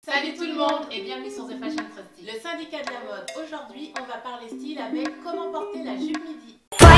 Salut tout le monde et bienvenue sur The Fashion Trusty, le syndicat de la mode. Aujourd'hui, on va parler style avec comment porter la jupe midi.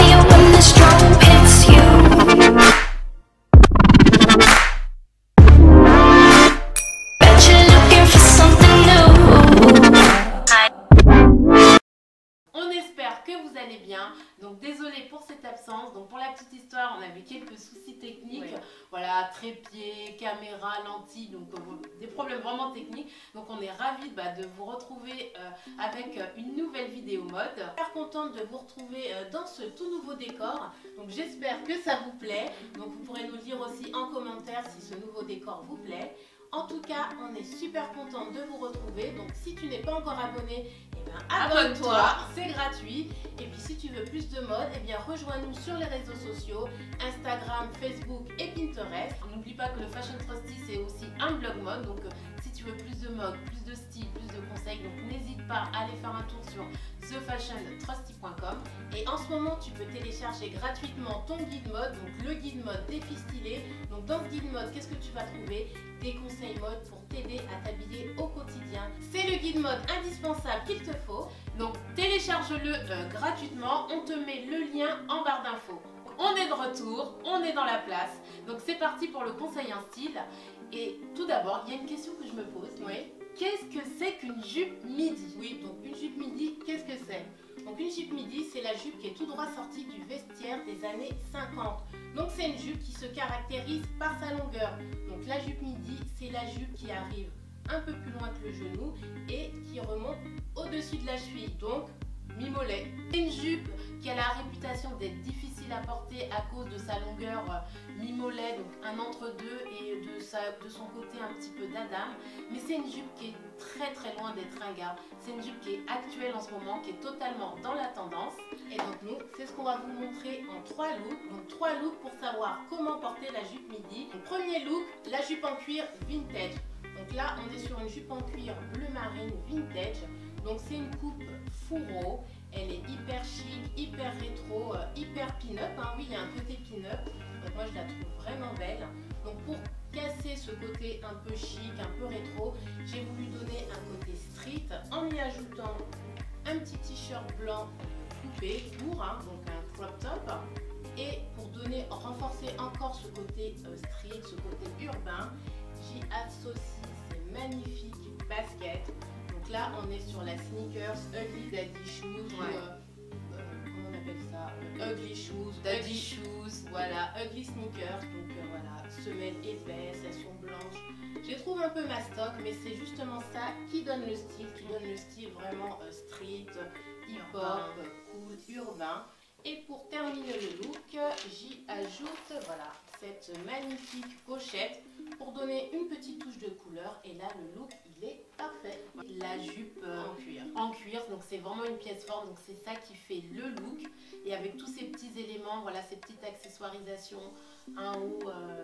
On espère que vous allez bien. Donc désolé pour cette absence. Donc pour la petite histoire, on avait quelques soucis techniques. Oui. Voilà, trépied, caméra, lentilles, donc des problèmes vraiment techniques. Donc on est ravis de vous retrouver avec une nouvelle vidéo mode. Super contente de vous retrouver dans ce tout nouveau décor. Donc j'espère que ça vous plaît. Donc vous pourrez nous le dire aussi en commentaire si ce nouveau décor vous plaît. En tout cas, on est super content de vous retrouver. Donc si tu n'es pas encore abonné, eh bien abonne-toi, c'est gratuit. Et puis si tu veux plus de mode, eh bien rejoins-nous sur les réseaux sociaux, Instagram, Facebook et Pinterest. N'oublie pas que le Fashion Trusty, c'est aussi un blog mode. Donc si tu veux plus de mode, plus de style, plus de conseils, donc n'hésite pas à aller faire un tour sur thefashiontrusty.com. Et en ce moment, tu peux télécharger gratuitement ton guide mode, donc le guide mode défi stylé. Donc dans ce guide mode, qu'est-ce que tu vas trouver? Des conseils mode pour t'aider à t'habiller au quotidien. C'est le guide mode indispensable qu'il te faut. Donc télécharge-le gratuitement. On te met le lien en barre d'infos. On est de retour, on est dans la place. Donc c'est parti pour le conseil en style. Et tout d'abord, il y a une question que je me pose. Oui. Qu'est-ce que c'est qu'une jupe midi? Oui, donc une jupe midi, qu'est-ce que c'est? Donc une jupe midi, c'est la jupe qui est tout droit sortie du vestiaire des années 50. Donc c'est une jupe qui se caractérise par sa longueur. Donc la jupe midi, c'est la jupe qui arrive un peu plus loin que le genou et qui remonte au-dessus de la cheville, donc mi-mollet. C'est une jupe qui a la réputation d'être difficile à porter à cause de sa longueur mi-mollet, donc un entre-deux, et de son côté un petit peu d'Adam. Mais c'est une jupe qui est très loin d'être ringarde. C'est une jupe qui est actuelle en ce moment, qui est totalement dans la tendance. Et donc nous, c'est ce qu'on va vous montrer en 3 looks. Donc 3 looks pour savoir comment porter la jupe midi. Donc, premier look, la jupe en cuir vintage. Donc là, on est sur une jupe en cuir bleu marine vintage. Donc c'est une coupe fourreau. Elle est hyper chic, hyper rétro, hyper pin-up. Hein. Oui, il y a un côté pin-up. Donc moi, je la trouve vraiment belle. Donc pour casser ce côté un peu chic, un peu rétro, j'ai voulu donner un côté street en y ajoutant un petit t-shirt blanc coupé, court, hein, donc un crop top. Et pour renforcer encore ce côté street, ce côté urbain, j'y associe ces magnifiques baskets. Donc là, on est sur la sneakers Ugly Daddy Shoes. Ouais. Comment on appelle ça? Ugly Shoes, Daddy Shoes. Voilà, Ugly Sneakers. Donc voilà, semelles épaisses, elles sont blanches. Je les trouve un peu mastoc, mais c'est justement ça qui donne le style vraiment street, hip-hop, cool, urbain. Et pour terminer le look, j'y ajoute voilà, cette magnifique pochette pour donner une petite touche de couleur. Et là, le look, il est parfait. La jupe en cuir, donc c'est vraiment une pièce forte. Donc c'est ça qui fait le look. Et avec tous ces petits éléments, voilà, ces petites accessoirisations, un haut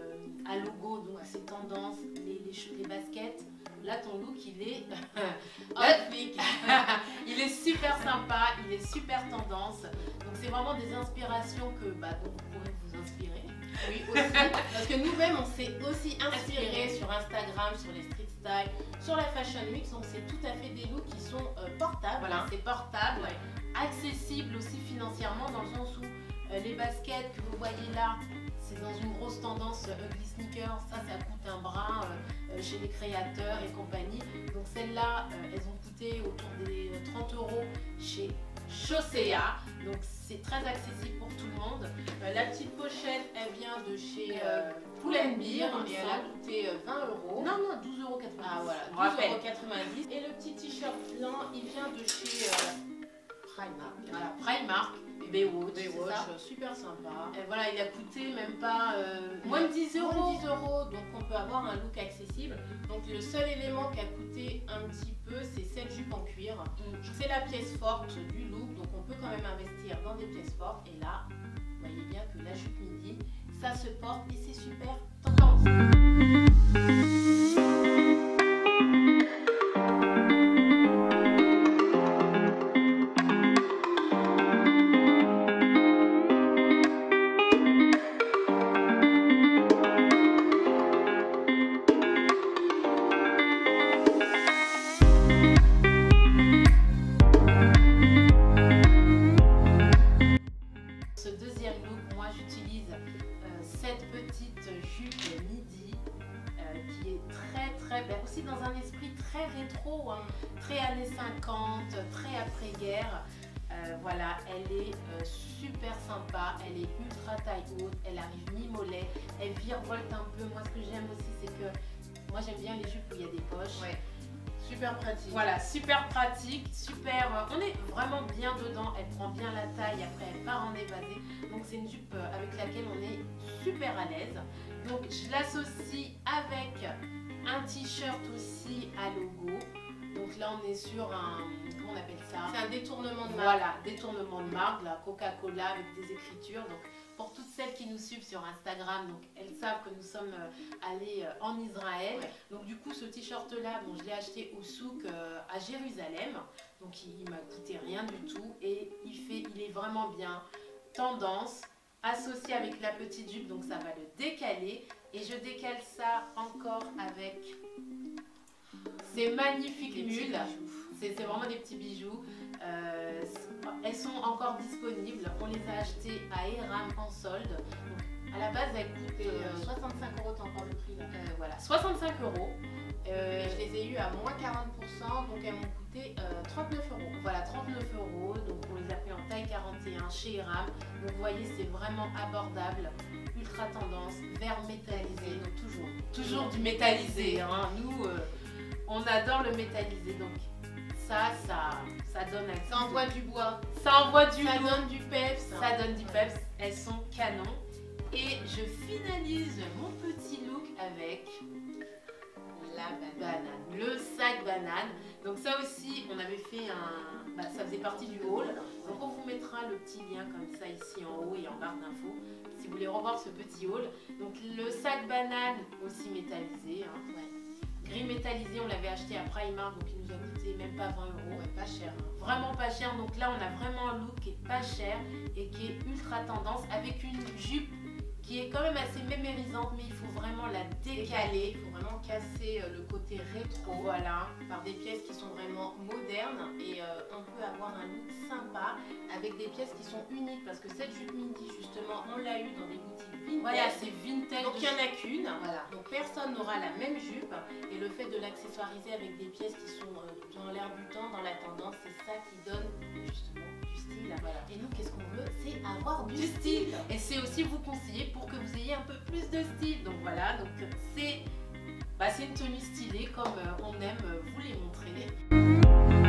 à logo, donc ces tendances, les baskets. Là, ton look, il est hot flic. Il est super sympa, il est super tendance. Donc, c'est vraiment des inspirations que dont vous pourrez vous inspirer. Oui, aussi. Parce que nous-mêmes, on s'est aussi inspiré sur Instagram, sur les street style, sur la Fashion Week. Donc, c'est tout à fait des looks qui sont portables. Voilà. C'est portable, accessible aussi financièrement, dans le sens où les baskets que vous voyez là, c'est dans une grosse tendance ugly sneakers, ça coûte un bras chez les créateurs et compagnie. Donc celles-là, elles ont coûté autour des 30 € chez Chaussea. Donc c'est très accessible pour tout le monde. La petite pochette, elle vient de chez Pull&Bear et elle a coûté 20 €. Non, 12,90 €. Ah voilà, 12,90 €. Et le petit t-shirt blanc, il vient de chez Primark. Voilà, Primark. Baywatch, super sympa. Et voilà, il a coûté même pas moins de 10 €. Donc on peut avoir un look accessible. Donc le seul élément qui a coûté un petit peu, c'est cette jupe en cuir. C'est la pièce forte du look, donc on peut quand même investir dans des pièces fortes. Et là, vous voyez bien que la jupe midi, ça se porte et c'est super tendance. dans un esprit très rétro, hein, très années 50, très après-guerre. Voilà, elle est super sympa, elle est ultra taille haute, elle arrive mi-mollet, elle virevolte un peu. Moi, ce que j'aime aussi, c'est que moi j'aime bien les jupes où il y a des poches. Ouais. Super pratique. Voilà, super pratique, super. On est vraiment bien dedans, elle prend bien la taille, après elle part en évasé. Donc c'est une jupe avec laquelle on est super à l'aise. Donc je l'associe avec un t-shirt aussi à logo. Donc là on est sur un, comment on appelle ça? C'est un détournement de marque. Voilà, détournement de marque, la Coca-Cola avec des écritures. Donc pour toutes celles qui nous suivent sur Instagram, donc elles savent que nous sommes allés en Israël. Ouais. Donc du coup ce t-shirt là, bon, je l'ai acheté au souk à Jérusalem. Donc il m'a coûté rien du tout et il est vraiment bien. Tendance, associé avec la petite jupe, donc ça va le décaler. Et je décale ça encore avec ces magnifiques mulles. C'est vraiment des petits bijoux. Elles sont encore disponibles. On les a achetées à Eram en solde. Donc, à la base, elles coûtaient 65 €, t'as encore le prix là. voilà, 65 €. Je les ai eues à moins 40%, donc elles m'ont coûté 39 €. Voilà, 39 €. Donc on les a pris en taille 41 chez Eram. Donc vous voyez, c'est vraiment abordable. Ultra tendance, vert métallisé. Donc toujours du métallisé. Hein. Nous, on adore le métallisé. Donc ça donne un... Ça envoie du bois. Ça envoie du Ça lourd. donne du peps. Ça donne du peps. Elles sont canons. Et je finalise mon petit look avec La banane, le sac banane. Donc ça aussi, on avait fait un... ça faisait partie du haul. Donc on vous mettra le petit lien comme ça ici en haut et en barre d'infos si vous voulez revoir ce petit haul. Donc le sac banane aussi métallisé. Hein. Ouais. Gris métallisé, on l'avait acheté à Primark, donc il nous a coûté même pas 20 €. Ouais, pas cher. Hein. Vraiment pas cher. Donc là, on a vraiment un look qui est pas cher et qui est ultra tendance avec une jupe qui est quand même assez mémérisante, mais il faut vraiment la décaler. Il faut vraiment casser le côté rétro. Voilà. Par des pièces qui sont vraiment modernes et on peut avoir un look sympa avec des pièces qui sont uniques parce que cette jupe midi justement on l'a eu dans des boutiques vintage. Voilà, c'est vintage. Donc il n'y en a qu'une. Voilà. Donc personne n'aura la même jupe et le fait de l'accessoiriser avec des pièces qui sont dans l'air du temps, dans la tendance, c'est ça qui donne justement du style. Voilà. Et nous qu'est-ce qu'on veut? C'est avoir du style. Et c'est aussi vous conseiller pour que vous ayez un peu plus de style. Donc voilà, donc c'est une tenue stylée comme on aime vous les montrer.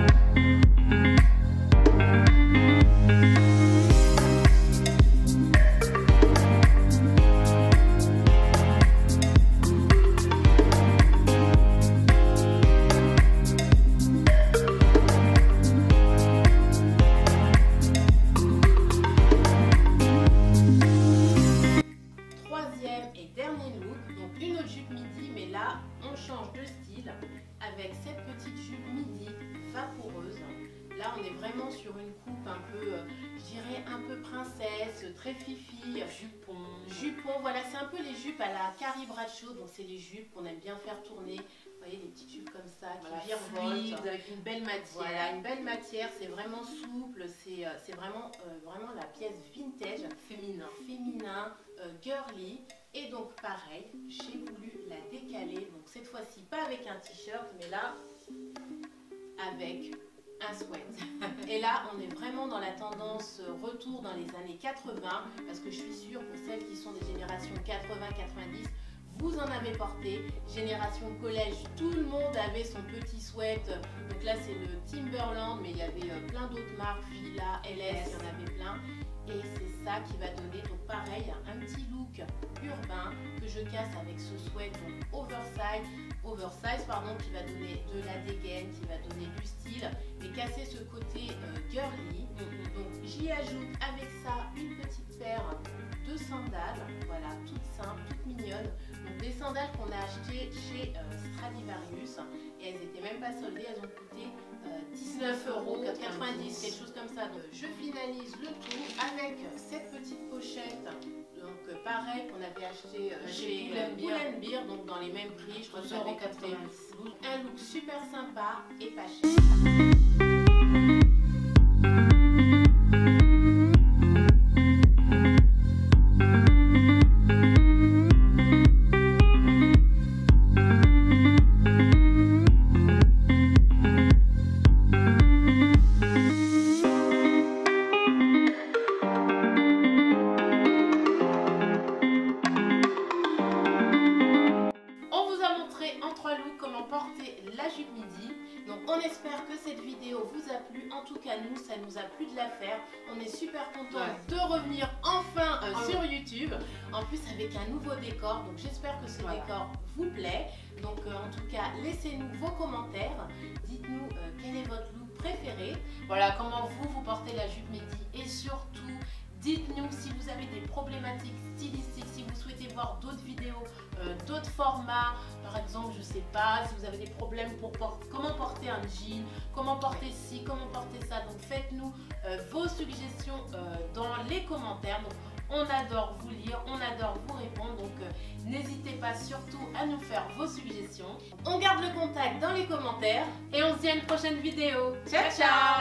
Troisième et dernier look, donc une autre jupe midi, mais là on change de style avec cette petite jupe midi vaporeuse. Là on est vraiment sur une coupe un peu, je dirais un peu princesse, très fifi, jupon, voilà, c'est un peu les jupes à la Carrie Bradshaw, donc c'est les jupes qu'on aime bien faire tourner. Vous voyez, des petites jupes comme ça Voilà, qui virevoltent. fluides, avec une belle matière. Voilà, une belle matière, c'est vraiment souple, c'est vraiment, vraiment la pièce vintage, féminin, girly. Et donc pareil, j'ai voulu la décaler, donc cette fois-ci pas avec un t-shirt, mais là avec un sweat. Et là on est vraiment dans la tendance retour dans les années 80, parce que je suis sûre pour celles qui sont des générations 80-90, vous en avez porté. Génération collège, tout le monde avait son petit sweat. Donc là c'est le Timberland, mais il y avait plein d'autres marques, Fila, LS, il y en avait plein. Et c'est ça qui va donner, donc pareil, un petit look urbain que je casse avec ce sweat, donc oversize pardon, qui va donner de la dégaine, qui va donner du style et casser ce côté girly. Donc j'y ajoute avec ça une petite paire de sandales, voilà, toutes simples, toutes mignonnes. Donc des sandales qu'on a achetées chez Stradivarius et elles n'étaient même pas soldées, elles ont coûté 19 €, 90, quelque chose comme ça. Donc je finalise le tout avec cette petite pochette, donc pareil qu'on avait acheté chez Pull&Bear, donc dans les mêmes prix, je crois que ça avait coûté un look super sympa et pas cher. jupe midi. Donc on espère que cette vidéo vous a plu. En tout cas nous, ça nous a plu de la faire. On est super contents de revenir enfin sur YouTube. En plus avec un nouveau décor. Donc j'espère que ce décor vous plaît. Donc en tout cas laissez-nous vos commentaires. Dites-nous quel est votre look préféré. Voilà comment vous portez la jupe midi. Et surtout dites-nous si vous avez des problématiques stylistiques, si vous souhaitez voir d'autres vidéos, d'autres formats, par exemple, je sais pas, si vous avez des problèmes pour comment porter un jean, comment porter ci, comment porter ça. Donc faites-nous vos suggestions dans les commentaires. Donc, on adore vous lire, on adore vous répondre. Donc n'hésitez pas surtout à nous faire vos suggestions. On garde le contact dans les commentaires et on se dit à une prochaine vidéo. Ciao ciao.